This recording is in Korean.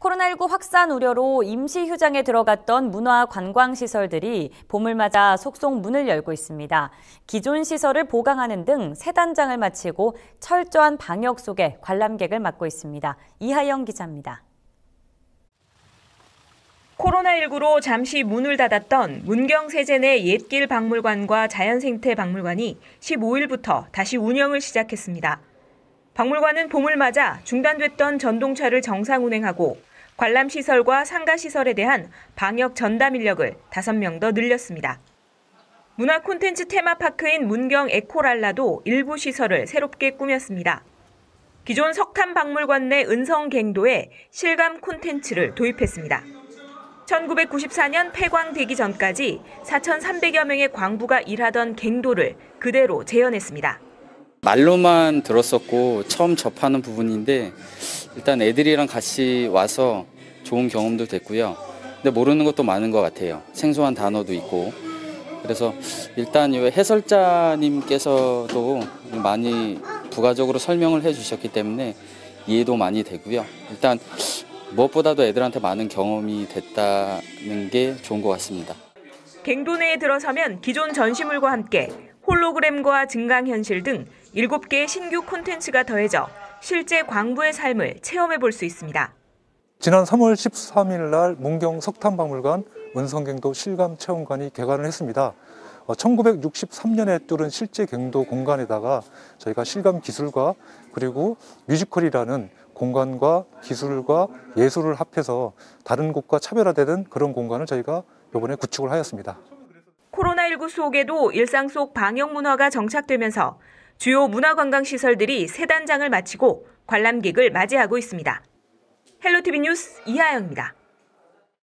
코로나19 확산 우려로 임시 휴장에 들어갔던 문화관광시설들이 봄을 맞아 속속 문을 열고 있습니다. 기존 시설을 보강하는 등 새 단장을 마치고 철저한 방역 속에 관람객을 맞고 있습니다. 이하영 기자입니다. 코로나19로 잠시 문을 닫았던 문경세제내 옛길 박물관과 자연생태 박물관이 15일부터 다시 운영을 시작했습니다. 박물관은 봄을 맞아 중단됐던 전동차를 정상 운행하고 관람시설과 상가시설에 대한 방역 전담 인력을 5명 더 늘렸습니다. 문화 콘텐츠 테마파크인 문경 에코랄라도 일부 시설을 새롭게 꾸몄습니다. 기존 석탄박물관 내 은성갱도에 실감 콘텐츠를 도입했습니다. 1994년 폐광되기 전까지 4,300여 명의 광부가 일하던 갱도를 그대로 재현했습니다. 말로만 들었었고 처음 접하는 부분인데 일단 애들이랑 같이 와서 좋은 경험도 됐고요. 근데 모르는 것도 많은 것 같아요. 생소한 단어도 있고. 그래서 일단 해설자님께서도 많이 부가적으로 설명을 해주셨기 때문에 이해도 많이 되고요. 일단 무엇보다도 애들한테 많은 경험이 됐다는 게 좋은 것 같습니다. 갱도 내에 들어서면 기존 전시물과 함께 홀로그램과 증강현실 등 7개의 신규 콘텐츠가 더해져 실제 광부의 삶을 체험해 볼 수 있습니다. 지난 3월 13일 날 문경 석탄박물관 은성갱도 실감체험관이 개관을 했습니다. 1963년에 뚫은 실제 갱도 공간에다가 저희가 실감 기술과 그리고 뮤지컬이라는 공간과 기술과 예술을 합해서 다른 곳과 차별화되는 그런 공간을 저희가 이번에 구축을 하였습니다. 코로나19 속에도 일상 속 방역 문화가 정착되면서 주요 문화관광시설들이 새 단장을 마치고 관람객을 맞이하고 있습니다. 헬로티비 뉴스 이하영입니다.